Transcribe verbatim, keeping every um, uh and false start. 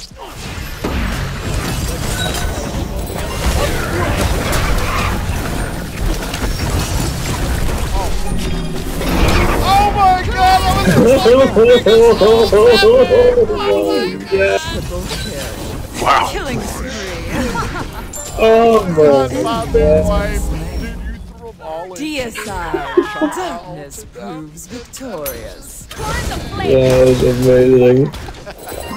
Oh my god, that was so wow. Killing spree. Oh my god. Deicide, darkness proves victorious. Yeah, that was amazing.